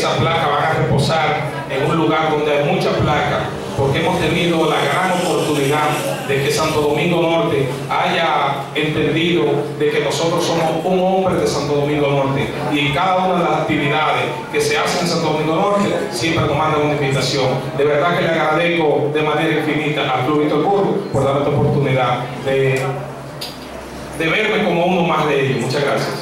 esas placas van a reposar en un lugar donde hay muchas placas, porque hemos tenido la gran oportunidad de que Santo Domingo Norte haya entendido de que nosotros somos un hombre de Santo Domingo Norte, y en cada una de las actividades que se hacen en Santo Domingo Norte siempre nos mandan una invitación. De verdad que le agradezco de manera infinita al Club Víctor Burgos por darme esta oportunidad de verme como uno más de ellos. Muchas gracias.